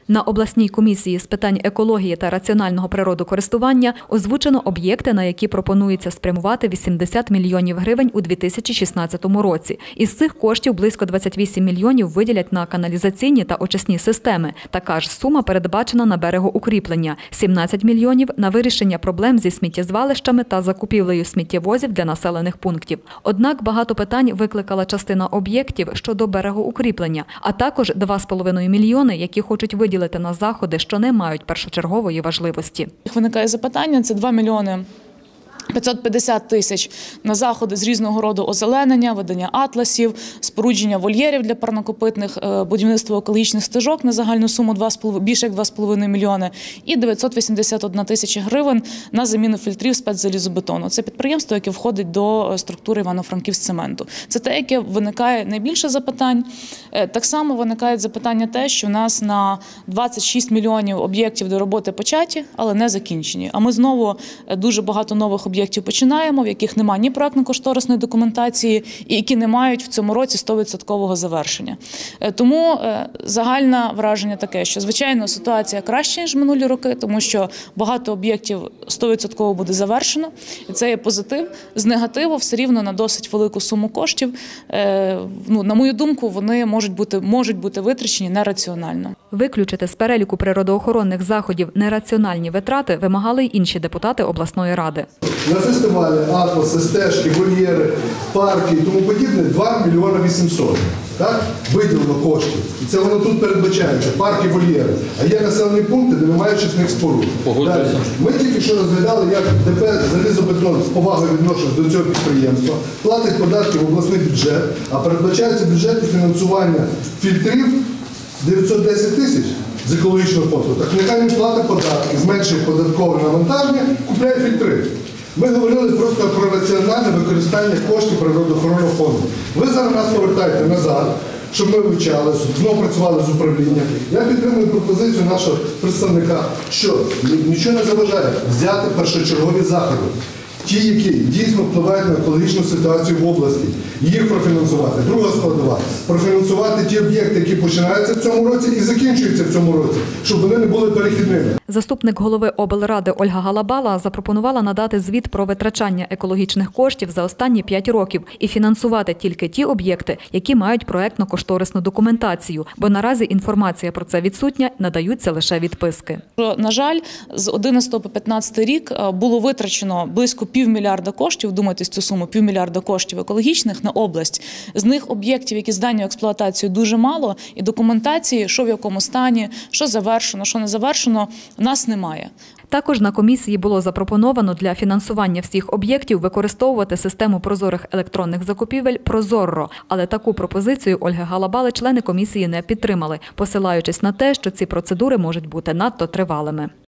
На обласній комісії з питань екології та раціонального природокористування озвучено об'єкти, на які пропонується спрямувати 80 мільйонів гривень у 2016 році. Із цих коштів близько 28 мільйонів виділять на каналізаційні та очисні системи. Така ж сума передбачена на берегоукріплення – 17 мільйонів на вирішення проблем зі сміттєзвалищами та закупівлею сміттєвозів для населених пунктів. Однак багато питань викликала частина об'єктів щодо берегоукріплення, а також 2,5 мільйони, які хочуть виділити на заходи, що не мають першочергової важливості. Виникає запитання – це 2 мільйони 550 тисяч на заходи з різного роду озеленення, ведення атласів, спорудження вольєрів для парнокопитних, будівництво екологічних стежок на загальну суму більше як 2,5 мільйони і 981 тисяча гривень на заміну фільтрів спецзалізобетону. Це підприємство, яке входить до структури Івано-Франківськцементу. Це те, яке виникає найбільше запитань. Так само виникає запитання те, що в нас на 26 мільйонів об'єктів до роботи початі, але не закінчені. А ми знову дуже багато нових об'єктів починаємо, в яких немає ні проектно-кошторисної документації і які не мають в цьому році 100% завершення. Тому загальне враження таке, що, звичайно, ситуація краща, ніж минулі роки, тому що багато об'єктів 100% буде завершено, і це є позитив. З негативу все рівно на досить велику суму коштів, на мою думку, вони можуть бути витрачені нераціонально. Виключити з переліку природоохоронних заходів нераціональні витрати вимагали й інші депутати обласної ради. На фестивалі, атласи, стежки, вольєри, парки і тому подібне 2 мільйони 800. Так? Виділено коштів. І це воно тут передбачається, парки, вольєри. А є населені пункти, де немає очисних споруд. Ми тільки що розглядали, як ДП «Залізобетон» з повагою відношення до цього підприємства платить податки в обласний бюджет, а передбачається бюджетне фінансування фільтрів 910 тисяч з екологічного фонду. Так нехай він платить податки, зменшує податкове навантаження, купляє фільтри. Ми говорили просто про раціональне використання коштів природоохоронного фонду. Ви зараз нас повертаєте назад, щоб ми вивчали, знову працювали з управлінням. Я підтримую пропозицію нашого представника, що нічого не заважає взяти першочергові заходи. Ті, які дійсно впливають на екологічну ситуацію в області, їх профінансувати. Друга складова – профінансувати ті об'єкти, які починаються в цьому році і закінчуються в цьому році, щоб вони не були перехідними. Заступник голови облради Ольга Галабала запропонувала надати звіт про витрачання екологічних коштів за останні 5 років і фінансувати тільки ті об'єкти, які мають проектно-кошторисну документацію, бо наразі інформація про це відсутня, надаються лише відписки. На жаль, з 11 по 15 рік було витрачено близько півмільярда коштів, думайтесь цю суму, півмільярда коштів екологічних на область. З них об'єктів, які здані в експлуатацію, дуже мало, і документації, що в якому стані, що завершено, що не завершено, в нас немає. Також на комісії було запропоновано для фінансування всіх об'єктів використовувати систему прозорих електронних закупівель «Прозорро». Але таку пропозицію Ольги Галабали члени комісії не підтримали, посилаючись на те, що ці процедури можуть бути надто тривалими.